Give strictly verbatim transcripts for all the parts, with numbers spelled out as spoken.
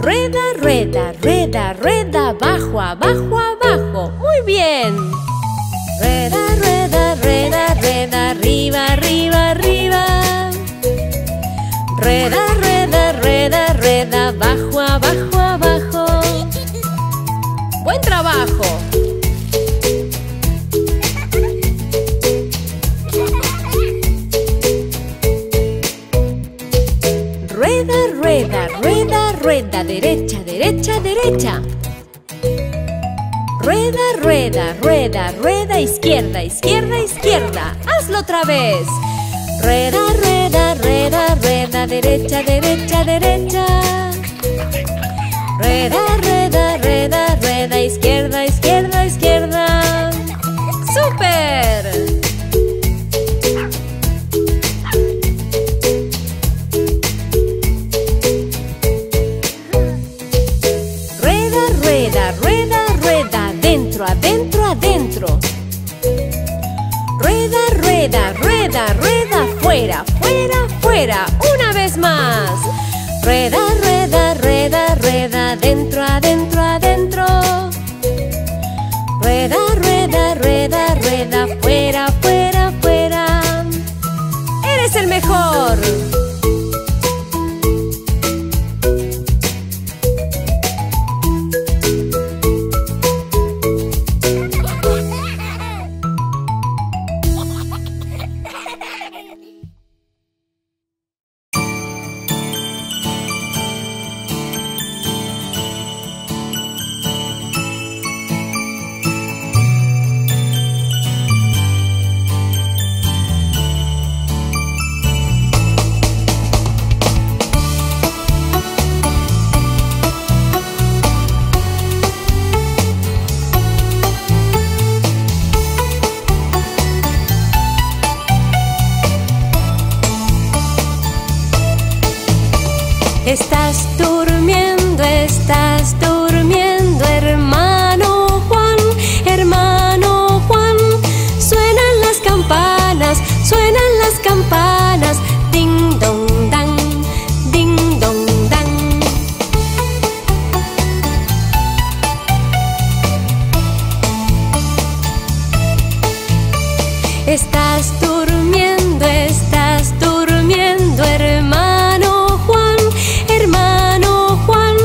Rueda, rueda, rueda, rueda, abajo, abajo, abajo. Muy bien. Rueda, rueda, rueda, rueda, arriba, arriba, arriba. Rueda, rueda, rueda, rueda, abajo, abajo, abajo. Buen trabajo. Rueda, rueda, rueda, rueda, derecha, derecha, derecha. Rueda, rueda, rueda, rueda, izquierda, izquierda, izquierda. Hazlo otra vez. Rueda, rueda, rueda, rueda, derecha, derecha, derecha. Rueda, rueda, rueda, rueda, izquierda, izquierda, izquierda. ¡Súper! Rueda, rueda, rueda, rueda, adentro, adentro, adentro. Rueda, rueda, rueda, rueda, fuera, fuera, fuera. Una vez más. Rueda, rueda, rueda, rueda, adentro, adentro, adentro. Rueda, rueda, rueda, rueda, fuera, fuera, fuera. ¡Eres el mejor! Estás durmiendo, estás durmiendo, hermano Juan, hermano Juan. Suenan las campanas, suenan las campanas, ding dong dan, ding dong dan. Estás durmiendo, estás durmiendo, hermano Juan, hermano Juan.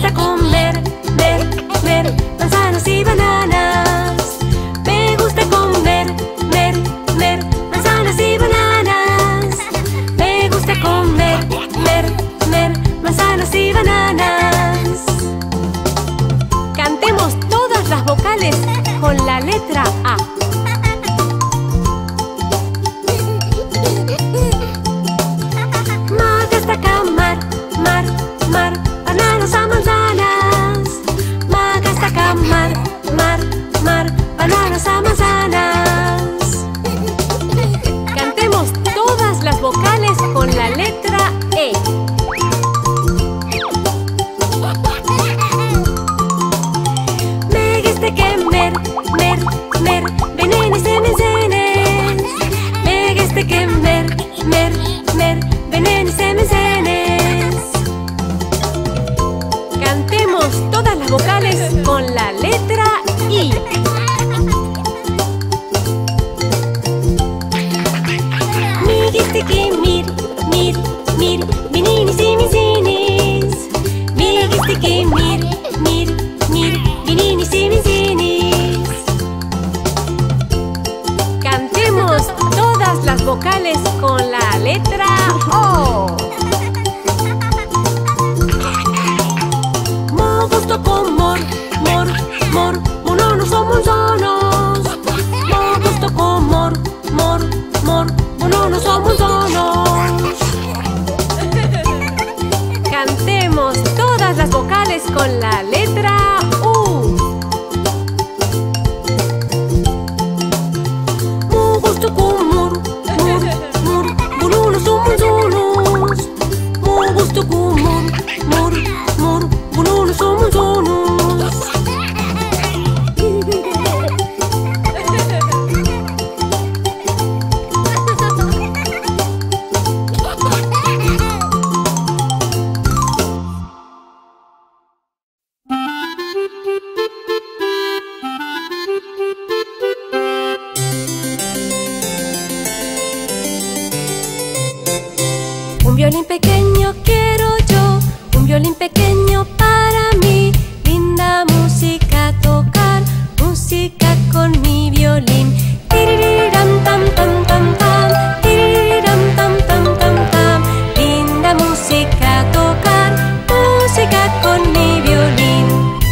gusta comer, mer, mer, manzanas y bananas. Me gusta comer, mer, mer, manzanas y bananas. Me gusta comer, mer, mer, manzanas y bananas. Cantemos todas las vocales con la letra A. Magastaca, mar, mar, mar, bananas a manzanas. Magastaca, mar, mar, mar, bananas a manzanas. Cantemos todas las vocales con la letra E. Me gusta que mer, mer, mer, venenes y mencenes. Me gusta que mer, mer, mer, venenes y mencenes. Cantemos todas las vocales con la letra I. Me gusta que mir, mir, mir, venenes y mencenes. Me gusta que mir, mir, mir, venenes y mencenes. Cantemos todas las vocales con la letra O. Mo gusto con mor, mor, mor, mononos son monzonos. Mo gusto con mor, mor, mor, mononos son monzonos. Cantemos todas las vocales con la letra U. Mo gusto con mor, mor, mor, mononos son monzonos. Mo gusto con mor, mor, mor, mononos son monzonos. Un violín pequeño quiero yo, un violín pequeño para mí. Linda música tocar, música con mi violín. Tiririram tam tam tam tam, tiririram tam tam tam tam. Linda música tocar, música con mi violín.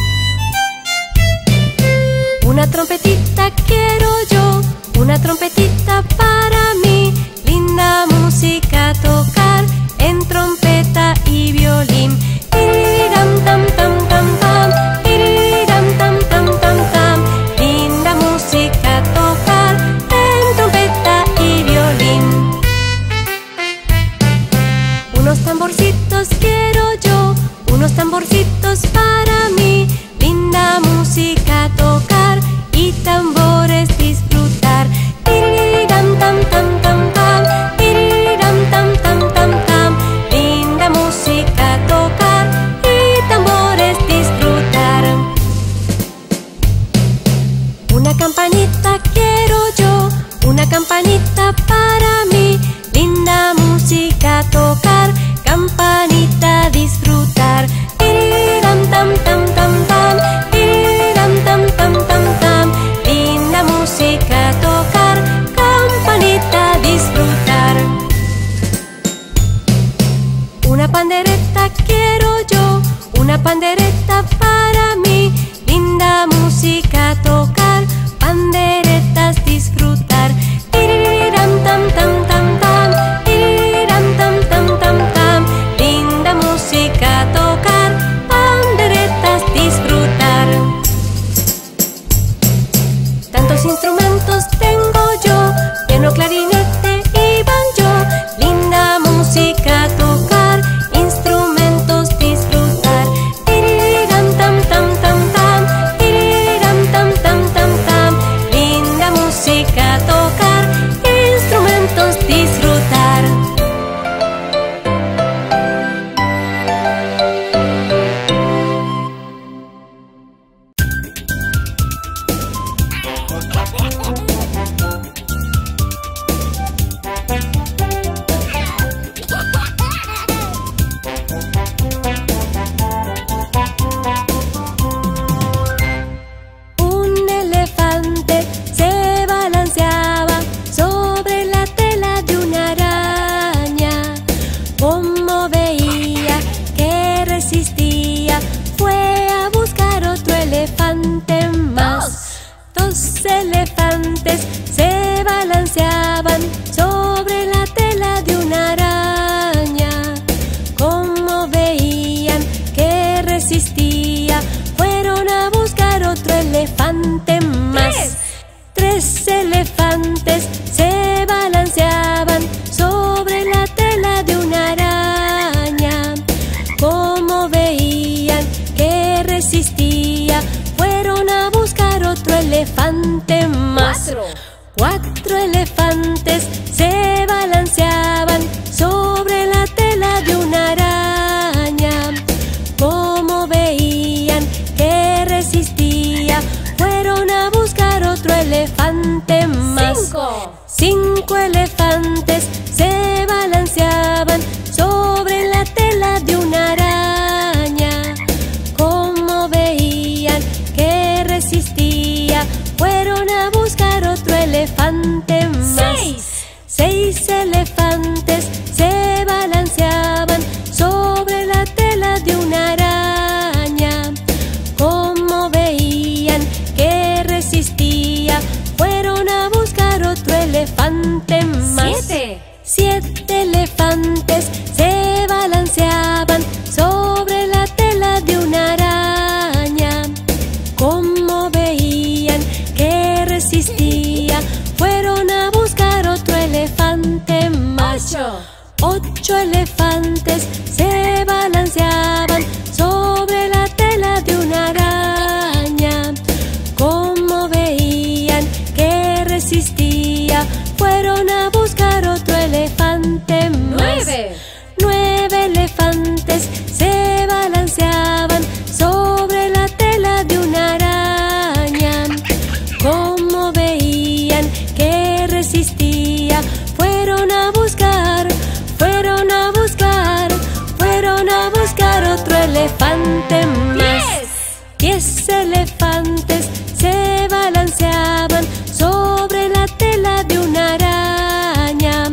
Una trompetita quiero yo, una trompetita para mí. Linda música tocar en trompeta y violín. Tiririram tam tam tam tam, tiririram tam tam tam tam. Linda música tocar en trompeta y violín. Unos tamborcitos quiero yo, unos tamborcitos para mí. Linda música tocar y tambores disfrutar. Tiririram tam tam tam tam, tiririram tam tam tam tam. Linda música tocar y tambores disfrutar. Una campanita quiero yo, una campanita para mí. Linda música tocar, campanita disfrutar. Tiririram tam tam tam tam, tiririram tam tam tam tam. Linda música tocar, campanita disfrutar. Una pandereta quiero yo, una pandereta para mí. Linda música tocar, panderetas disfrutar. Tiririram tam tam tam tam, tiririram tam tam tam tam. Linda música tocar, panderetas disfrutar. Tantos instrumentos tengo yo, piano, clarinete y banjo. Linda música tocar, instrumentos disfrutar. Tiririram tam tam tam tam, tiririram tam tam tam tam. elefante más. Tres elefantes se balanceaban sobre la tela de una araña. Como veían que resistía, fueron a buscar otro elefante más. Cuatro. Cuatro elefantes se balanceaban sobre la tela de una araña. Como veían que resistía, fueron a buscar otro elefante más. Cinco. Cinco elefantes se balanceaban sobre la tela de una araña. Como veían que resistía, fueron a buscar otro elefante más. Seis. Seis elefantes se balanceaban sobre la tela de una araña. Como veían que resistía, fueron a buscar otro elefante más. Siete. Siete elefantes se balanceaban sobre la tela de una araña. Como veían que resistía, fueron a buscar otro elefante más. Ocho. Ocho elefantes se balanceaban sobre la tela de una araña. Como veían que resistía, fueron a buscar otro elefante más. Nueve. Nueve elefantes se balanceaban sobre la tela de una araña. Como veían que resistía, fueron a buscar, fueron a buscar, fueron a buscar otro elefante más. Diez elefantes se balanceaban sobre la tela de una araña.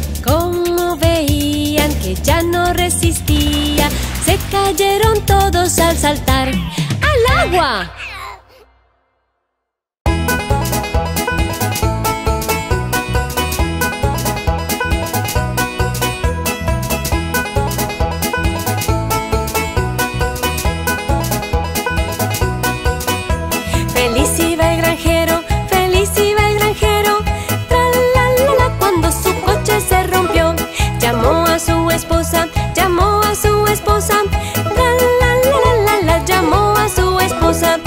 Como veían que ya no resistía, se cayeron todos al saltar al agua. Feliz iba el granjero, feliz iba el granjero, tra-la-la-la, cuando su coche se rompió. Llamó a su esposa, llamó a su esposa, tra-la-la-la-la, llamó a su esposa.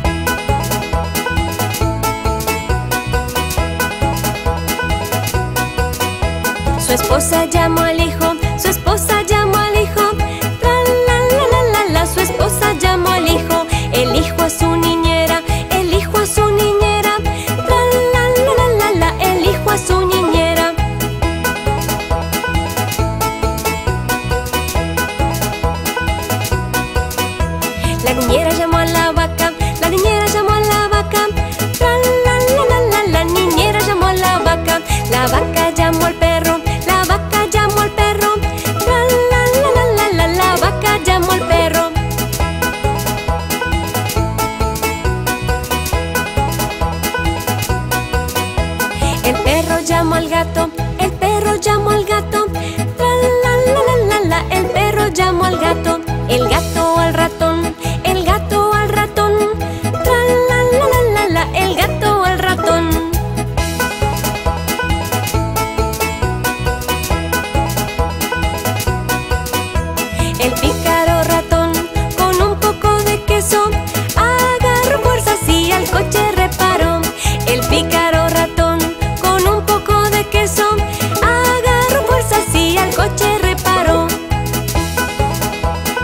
Su esposa llamó al hijo, su esposa llamó al hijo, tra-la-la-la-la, su esposa llamó al hijo. El hijo a su niñera, el hijo a su niñera, tra-la-la-la-la, el hijo a su niñera. La niñera llamó a la vaca, la niñera llamó a la vaca, tra-la-la-la-la, la niñera llamó a la vaca. La vaca llamó al perro, la vaca llamó al perro, tra-la-la-la-la, la vaca llamó al perro. El perro llamó al gato, el perro llamó al gato, tra-la-la-la-la, el perro llamó al gato. El gato al ratón, el gato al ratón, tra-la-la-la-la, el gato al ratón. El pícaro ratón, con un poco de queso, agarró fuerzas y al coche reparó. El pícaro ratón, con un poco de queso, agarró fuerzas y al coche reparó.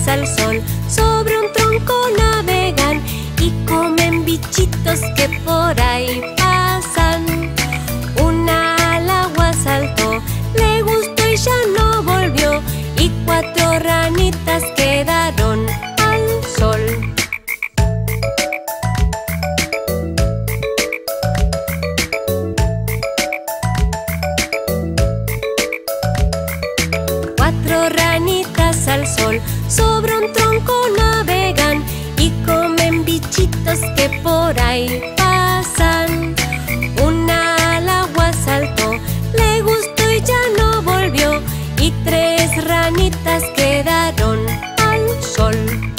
ranitas al sol, sobre un tronco navegan y comen bichitos que por ahí pasan. Una al agua saltó, le gustó y ya no volvió, y cuatro ranitas quedaron al sol. Cuatro ranitas al sol, sobre un tronco navegan y comen bichitos que por ahí pasan. Una al agua saltó, le gustó y ya no volvió, y tres ranitas quedaron al sol.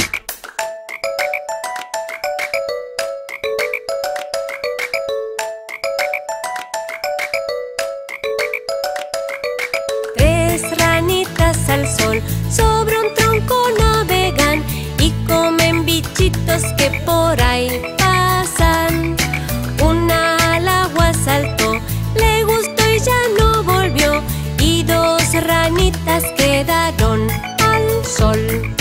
Tres ranitas al sol, sobre un tronco navegan y comen bichitos que por ahí pasan. Una al agua saltó, le gustó y ya no volvió, y dos ranitas quedaron al sol.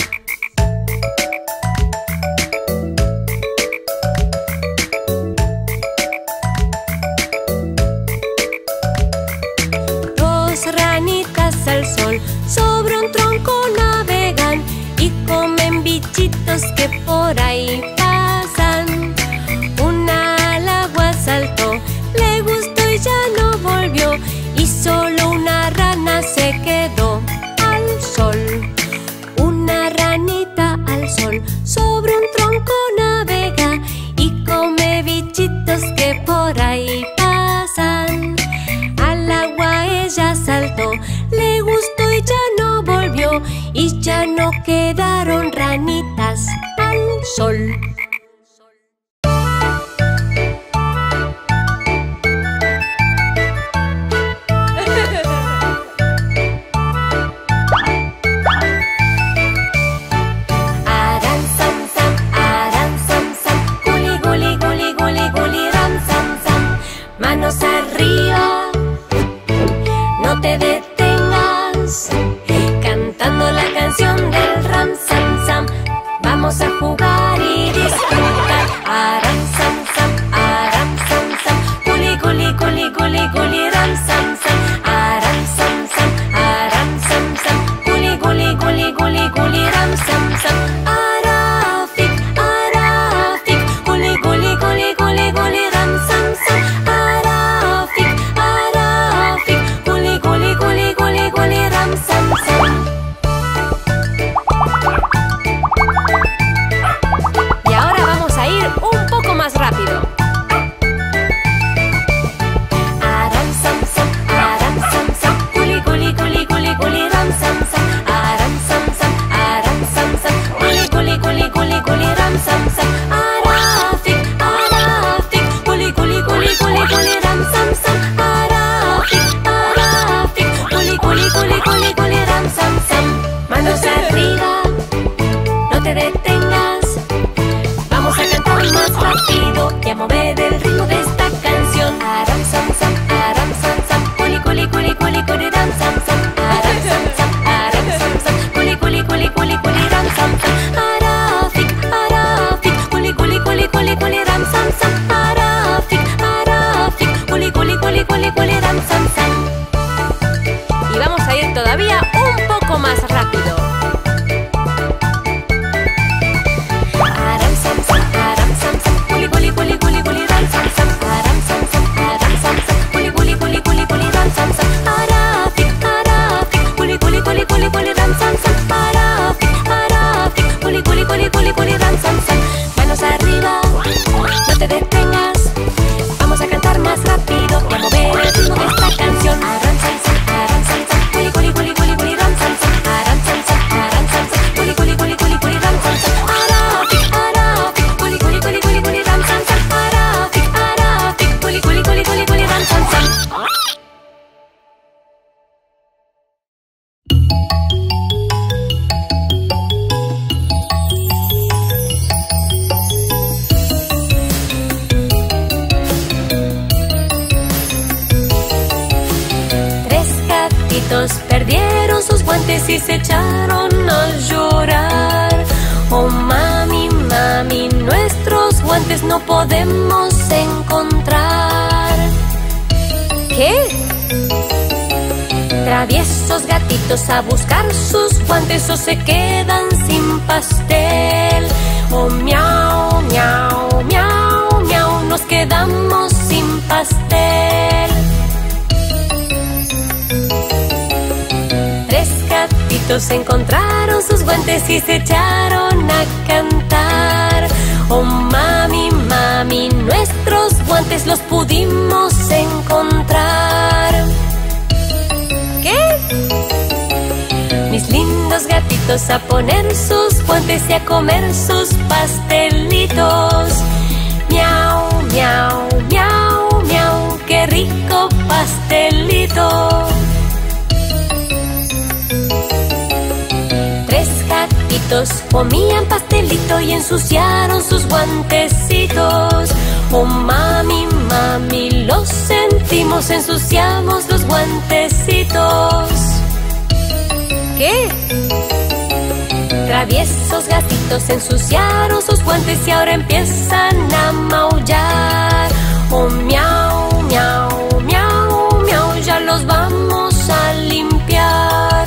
Dos ranitas al sol, sobre un tronco navegan y comen bichitos que por ahí pasan. Una al agua saltó, le gustó y ya no volvió, y solo una rana se quedó al sol. Una ranita al sol, sobre un tronco navega y come bichitos que por ahí pasan. Al agua ella saltó, le gustó y ya no volvió, y ya no quedaron ranitas al sol. Aran sam sam, aran sam sam, guli guli guli guli guli ram sam sam. Manos arriba, no te detengas, cantando la canción del ram sam sam. Vamos a jugar y disfrutar. Aram sam sam, aram sam sam, guli guli guli guli guli ram sam sam. Aram sam sam, aram sam sam, guli guli guli guli guli ram sam sam. Arafik, arafik, guli guli guli guli guli ram sam sam. Arafik, arafik, guli guli guli guli guli ram sam sam. Y ahora vamos a ir un poco más rápido. Aram sam sam, aram sam sam, guli guli guli guli guli ram sam sam. Aram sam sam, aram sam sam, guli guli guli guli guli ram sam sam. Arafik, arafik, guli guli guli guli guli ram sam sam. Arafik, arafik, guli guli guli guli guli ram sam sam. Manos arriba, no te detengas, vamos a cantar más rápido y a mover el ritmo de esta canción. Aram sam sam, aram sam sam, guli guli guli guli guli ram sam sam. Aram sam sam, aram sam sam, guli guli guli guli guli ram sam sam. Arafik, arafik, guli guli guli guli guli ram sam sam. Arafik, arafik, guli guli guli guli guli ram sam sam. Y vamos a ir todavía un poco más rápido. Aram sam sam, aram sam sam, guli guli guli guli guli ram sam sam. Aram sam sam, aram sam sam, guli guli guli guli guli ram sam sam. Arafik, arafik, guli guli guli guli guli ram sam sam. Arafik, arafik, guli guli guli guli guli ram sam sam. Manos arriba, no te detengas, vamos a cantar más rápido y a mover el ritmo de esta canción. Aram sam sam, aram sam sam, guli guli guli guli guli ram sam sam. Aram sam sam, aram sam sam, guli guli guli guli guli ram sam sam. Arafik, arafik, guli guli guli guli guli ram sam sam. Arafik, arafik, guli guli guli guli guli ram sam sam. Perdieron sus guantes y se echaron a llorar. guantes no podemos encontrar. ¿Qué? Traviesos gatitos a buscar sus guantes o se quedan sin pastel. Oh, miau, miau, miau, miau, nos quedamos sin pastel. Tres gatitos encontraron sus guantes y se echaron a cantar. Oh, mami, mami, nuestros guantes los pudimos encontrar. ¿Qué? Mis lindos gatitos a poner sus guantes y a comer sus pastelitos. Miau, miau, miau, miau, qué rico pastelito. Tres gatitos comían pastelito y ensuciaron sus guantecitos. Oh, mami, mami, lo sentimos, ensuciamos los guantecitos. ¿Qué? Traviesos gatitos ensuciaron sus guantes y ahora empiezan a maullar. Oh, miau, miau, miau, miau, ya los vamos a limpiar.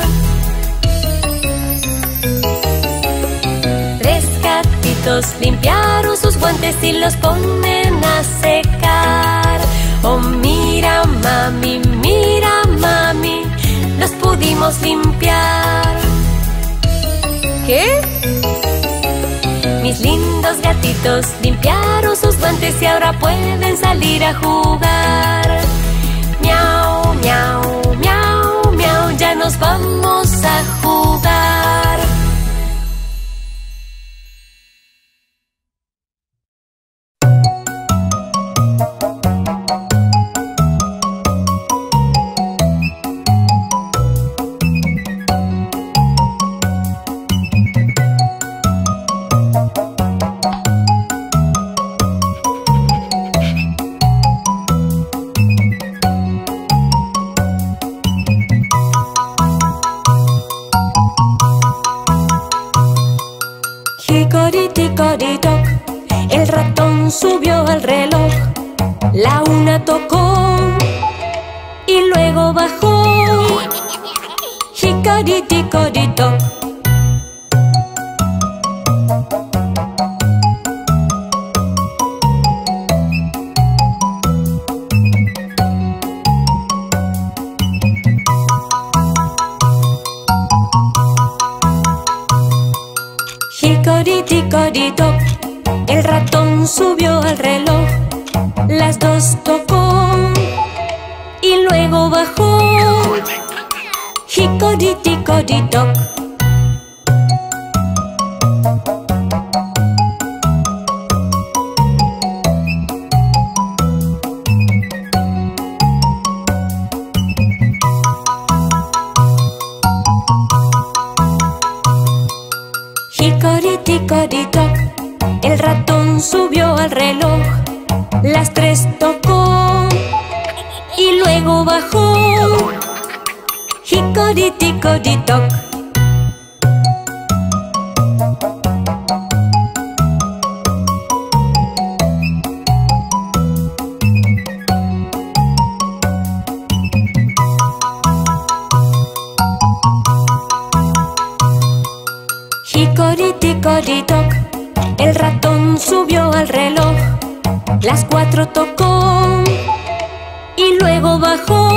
Tres gatitos limpiaron sus guantes y los ponen a secar. Oh, mira, mami, mira, mami, los pudimos limpiar. ¿Qué? Mis lindos gatitos limpiaron sus guantes y ahora pueden salir a jugar. Miau, miau, miau, miau, ya nos vamos a jugar. Hicoritoc, el ratón subió al reloj. La una tocó y luego bajó. Hicoritoc. Hicoritoc, el ratón subió al reloj. Las dos tocó y luego bajó. Hicoritoc. Hicoritoc, el ratón subió al reloj. Las tres tocó y luego bajó. Hicoritoc. Hicoritoc, el ratón subió al reloj. Las cuatro tocó y luego bajó.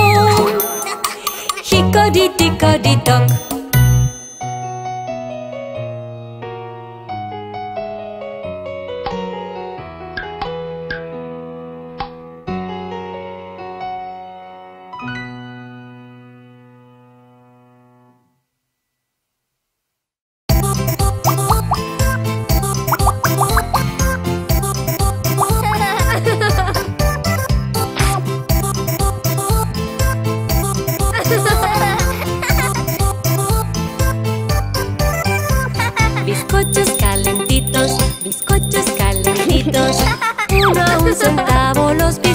Hicoritoc. Bizcochos calentitos, bizcochos calentitos. Uno a un centavo los